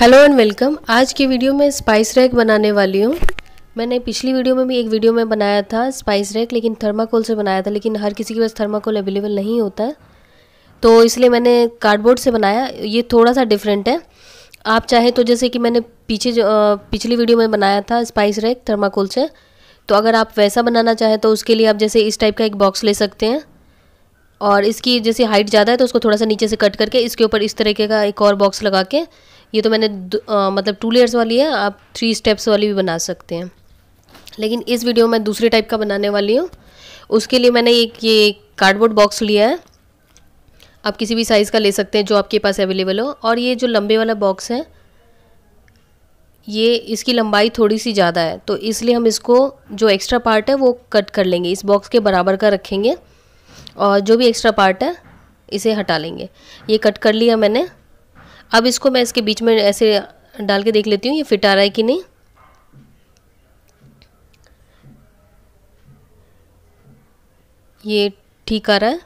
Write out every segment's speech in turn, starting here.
Hello and welcome. आज की video में स्पाइस रैक बनाने वाली हूँ। मैंने पिछली वीडियो में भी एक वीडियो में बनाया था स्पाइस रैक, लेकिन थर्माकोल से बनाया था, लेकिन हर किसी के पास थर्माकोल अवेलेबल नहीं होता है, तो इसलिए मैंने कार्डबोर्ड से बनाया। ये थोड़ा सा डिफरेंट है। आप चाहे तो जैसे कि मैंने पिछली वीडियो में बनाया था स्पाइस रैक थर्माकोल से, तो अगर आप वैसा बनाना चाहें तो उसके लिए आप जैसे इस टाइप का एक बॉक्स ले सकते हैं, और इसकी जैसे हाइट ज़्यादा है तो उसको थोड़ा सा नीचे से कट करके इसके ऊपर इस तरीके का एक और बॉक्स लगा के, ये तो मैंने मतलब 2 लेयर्स वाली है, आप 3 स्टेप्स वाली भी बना सकते हैं, लेकिन इस वीडियो में दूसरे टाइप का बनाने वाली हूँ। उसके लिए मैंने ये कार्डबोर्ड बॉक्स लिया है। आप किसी भी साइज़ का ले सकते हैं जो आपके पास अवेलेबल हो। और ये जो लंबे वाला बॉक्स है, ये इसकी लंबाई थोड़ी सी ज़्यादा है, तो इसलिए हम इसको जो एक्स्ट्रा पार्ट है वो कट कर लेंगे, इस बॉक्स के बराबर का रखेंगे, और जो भी एक्स्ट्रा पार्ट है इसे हटा लेंगे। ये कट कर लिया मैंने। अब इसको मैं इसके बीच में ऐसे डाल के देख लेती हूँ ये फिट आ रहा है कि नहीं। ये ठीक आ रहा है,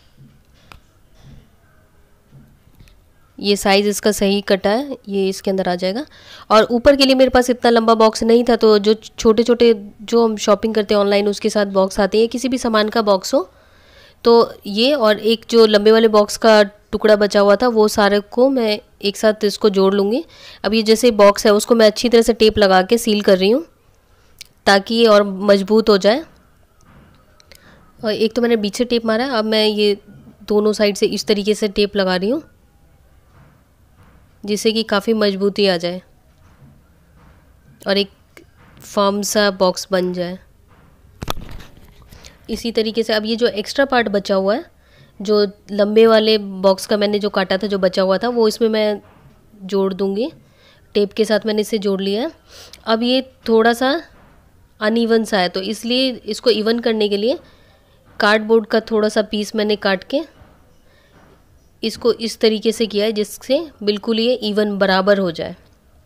ये साइज़ इसका सही कटा है, ये इसके अंदर आ जाएगा। और ऊपर के लिए मेरे पास इतना लंबा बॉक्स नहीं था, तो जो छोटे छोटे जो हम शॉपिंग करते हैं ऑनलाइन उसके साथ बॉक्स आते हैं, किसी भी सामान का बॉक्स हो, तो ये और एक जो लंबे वाले बॉक्स का टुकड़ा बचा हुआ था वो सारे को मैं एक साथ इसको जोड़ लूँगी। अब ये जैसे बॉक्स है उसको मैं अच्छी तरह से टेप लगा के सील कर रही हूँ ताकि ये और मजबूत हो जाए। और एक तो मैंने बीच से टेप मारा है, अब मैं ये दोनों साइड से इस तरीके से टेप लगा रही हूँ जिससे कि काफ़ी मजबूती आ जाए और एक फर्म सा बॉक्स बन जाए। इसी तरीके से अब ये जो एक्स्ट्रा पार्ट बचा हुआ है, जो लंबे वाले बॉक्स का मैंने जो काटा था, जो बचा हुआ था, वो इसमें मैं जोड़ दूंगी। टेप के साथ मैंने इसे जोड़ लिया है। अब ये थोड़ा सा अनइवन सा है, तो इसलिए इसको इवन करने के लिए कार्डबोर्ड का थोड़ा सा पीस मैंने काट के इसको इस तरीके से किया है जिससे बिल्कुल ये इवन बराबर हो जाए।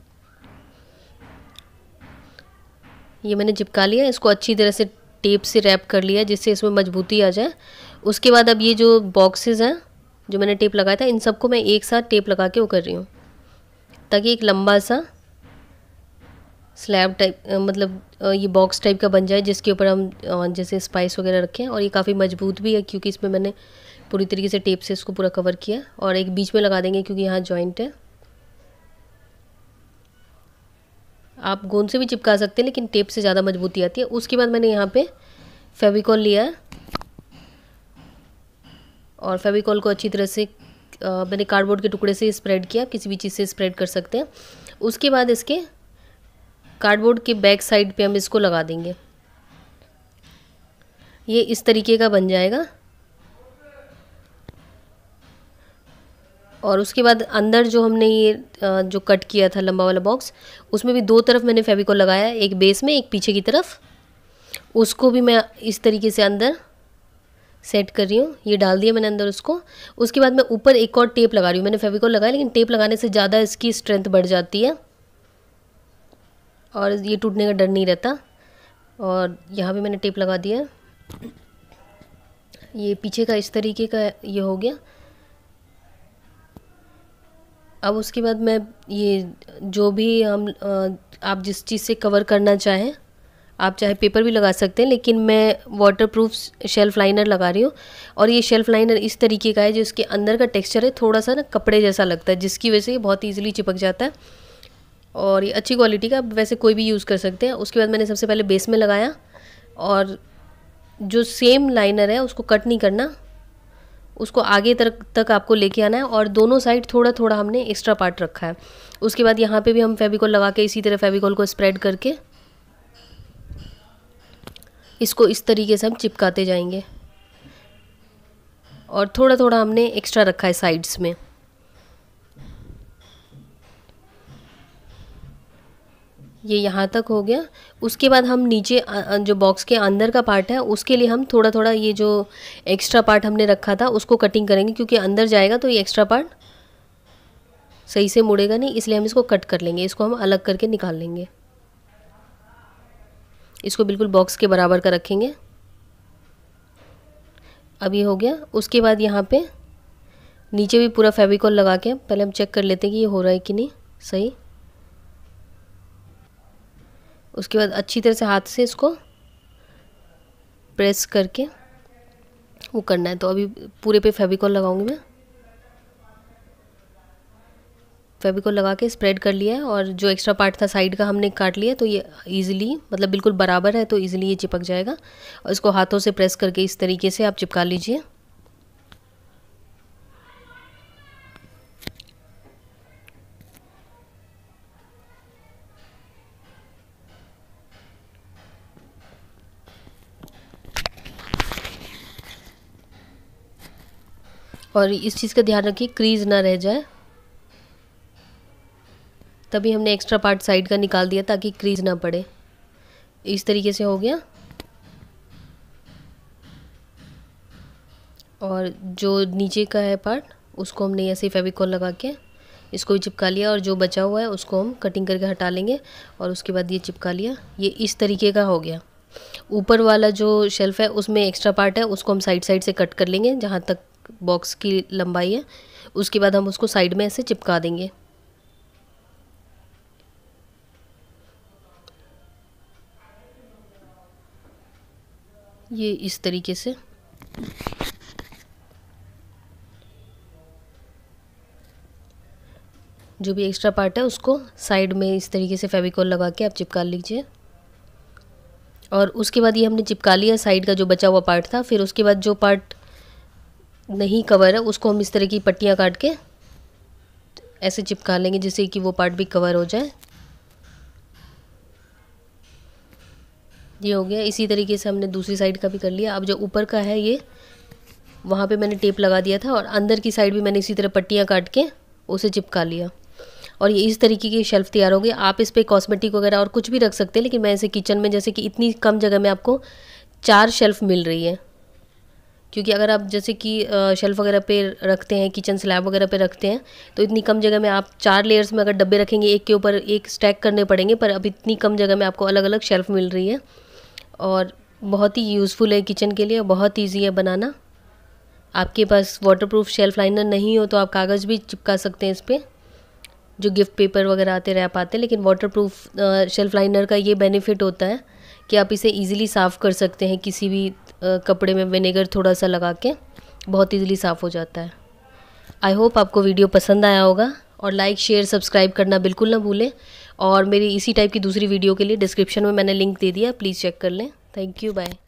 ये मैंने चिपका लिया, इसको अच्छी तरह से टेप से रैप कर लिया जिससे इसमें मजबूती आ जाए। उसके बाद अब ये जो बॉक्सेस हैं जो मैंने टेप लगाया था, इन सबको मैं एक साथ टेप लगा के वो कर रही हूँ ताकि एक लंबा सा स्लैब टाइप मतलब ये बॉक्स टाइप का बन जाए जिसके ऊपर हम जैसे स्पाइस वगैरह रखें। और ये काफ़ी मजबूत भी है क्योंकि इसमें मैंने पूरी तरीके से टेप से इसको पूरा कवर किया, और एक बीच में लगा देंगे क्योंकि यहाँ जॉइंट है। आप गोंद से भी चिपका सकते हैं लेकिन टेप से ज़्यादा मजबूती आती है। उसके बाद मैंने यहाँ पे फेविकॉल लिया है और फेविकॉल को अच्छी तरह से मैंने कार्डबोर्ड के टुकड़े से स्प्रेड किया, किसी भी चीज़ से स्प्रेड कर सकते हैं। उसके बाद इसके कार्डबोर्ड के बैक साइड पे हम इसको लगा देंगे, ये इस तरीके का बन जाएगा। और उसके बाद अंदर जो हमने ये जो कट किया था लंबा वाला बॉक्स, उसमें भी 2 तरफ मैंने फेविकॉल लगाया है, एक बेस में एक पीछे की तरफ। उसको भी मैं इस तरीके से अंदर सेट कर रही हूँ, ये डाल दिया मैंने अंदर उसको। उसके बाद मैं ऊपर एक और टेप लगा रही हूँ। मैंने फेविकॉल लगाया लेकिन टेप लगाने से ज़्यादा इसकी स्ट्रेंथ बढ़ जाती है और ये टूटने का डर नहीं रहता। और यहाँ भी मैंने टेप लगा दिया है। ये पीछे का इस तरीके का ये हो गया। अब उसके बाद मैं ये जो भी हम आप जिस चीज़ से कवर करना चाहें, आप चाहे पेपर भी लगा सकते हैं, लेकिन मैं वाटरप्रूफ शेल्फ लाइनर लगा रही हूँ। और ये शेल्फ लाइनर इस तरीके का है जो इसके अंदर का टेक्सचर है थोड़ा सा ना कपड़े जैसा लगता है, जिसकी वजह से ये बहुत ईजिली चिपक जाता है और ये अच्छी क्वालिटी का, वैसे कोई भी यूज़ कर सकते हैं। उसके बाद मैंने सबसे पहले बेस में लगाया, और जो सेम लाइनर है उसको कट नहीं करना, उसको आगे तक आपको लेके आना है, और दोनों साइड थोड़ा थोड़ा हमने एक्स्ट्रा पार्ट रखा है। उसके बाद यहाँ पे भी हम फेविकॉल लगा के इसी तरह फेविकॉल को स्प्रेड करके इसको इस तरीके से हम चिपकाते जाएंगे, और थोड़ा थोड़ा हमने एक्स्ट्रा रखा है साइड्स में। ये यहाँ तक हो गया। उसके बाद हम नीचे जो बॉक्स के अंदर का पार्ट है उसके लिए हम थोड़ा थोड़ा ये जो एक्स्ट्रा पार्ट हमने रखा था उसको कटिंग करेंगे, क्योंकि अंदर जाएगा तो ये एक्स्ट्रा पार्ट सही से मुड़ेगा नहीं, इसलिए हम इसको कट कर लेंगे। इसको हम अलग करके निकाल लेंगे, इसको बिल्कुल बॉक्स के बराबर का रखेंगे। अब ये हो गया। उसके बाद यहाँ पे नीचे भी पूरा फेविकॉल लगा के पहले हम चेक कर लेते हैं कि ये हो रहा है कि नहीं। सही। उसके बाद अच्छी तरह से हाथ से इसको प्रेस करके वो करना है। तो अभी पूरे पे फेविकॉल लगाऊंगी मैं। फेविकॉल लगा के स्प्रेड कर लिया है और जो एक्स्ट्रा पार्ट था साइड का हमने काट लिया, तो ये इजीली मतलब बिल्कुल बराबर है तो इजीली ये चिपक जाएगा। और इसको हाथों से प्रेस करके इस तरीके से आप चिपका लीजिए। और इस चीज़ का ध्यान रखिए क्रीज ना रह जाए, तभी हमने एक्स्ट्रा पार्ट साइड का निकाल दिया ताकि क्रीज ना पड़े। इस तरीके से हो गया। और जो नीचे का है पार्ट उसको हमने ऐसे फेविकॉल लगा के इसको भी चिपका लिया, और जो बचा हुआ है उसको हम कटिंग करके हटा लेंगे और उसके बाद ये चिपका लिया। ये इस तरीके का हो गया। ऊपर वाला जो शेल्फ है उसमें एक्स्ट्रा पार्ट है, उसको हम साइड साइड से कट कर लेंगे जहाँ तक बॉक्स की लंबाई है। उसके बाद हम उसको साइड में ऐसे चिपका देंगे। ये इस तरीके से। जो भी एक्स्ट्रा पार्ट है उसको साइड में इस तरीके से फेविकॉल लगा के आप चिपका लीजिए। और उसके बाद ये हमने चिपका लिया साइड का जो बचा हुआ पार्ट था। फिर उसके बाद जो पार्ट नहीं कवर है उसको हम इस तरह की पट्टियाँ काट के ऐसे चिपका लेंगे जिससे कि वो पार्ट भी कवर हो जाए। ये हो गया। इसी तरीके से हमने दूसरी साइड का भी कर लिया। अब जो ऊपर का है ये वहाँ पे मैंने टेप लगा दिया था और अंदर की साइड भी मैंने इसी तरह पट्टियाँ काट के उसे चिपका लिया। और ये इस तरीके की शेल्फ़ तैयार हो गई। आप इस पे कॉस्मेटिक वगैरह और कुछ भी रख सकते हैं, लेकिन मैं ऐसे किचन में जैसे कि इतनी कम जगह में आपको 4 शेल्फ़ मिल रही है, क्योंकि अगर आप जैसे कि शेल्फ़ वगैरह पे रखते हैं, किचन स्लैब वगैरह पे रखते हैं, तो इतनी कम जगह में आप 4 लेयर्स में अगर डब्बे रखेंगे एक के ऊपर एक स्टैक करने पड़ेंगे, पर अब इतनी कम जगह में आपको अलग अलग शेल्फ़ मिल रही है और बहुत ही यूज़फुल है किचन के लिए, बहुत ईजी है बनाना। आपके पास वाटरप्रूफ शेल्फ़ लाइनर नहीं हो तो आप कागज़ भी चिपका सकते हैं इस पर, जो गिफ्ट पेपर वगैरह आते रैप आते हैं। लेकिन वाटरप्रूफ शेल्फ़ लाइनर का ये बेनिफिट होता है कि आप इसे इजीली साफ़ कर सकते हैं। किसी भी कपड़े में विनेगर थोड़ा सा लगा के बहुत इजीली साफ़ हो जाता है। आई होप आपको वीडियो पसंद आया होगा, और लाइक शेयर सब्सक्राइब करना बिल्कुल ना भूलें। और मेरी इसी टाइप की दूसरी वीडियो के लिए डिस्क्रिप्शन में मैंने लिंक दे दिया, प्लीज़ चेक कर लें। Thank you, bye.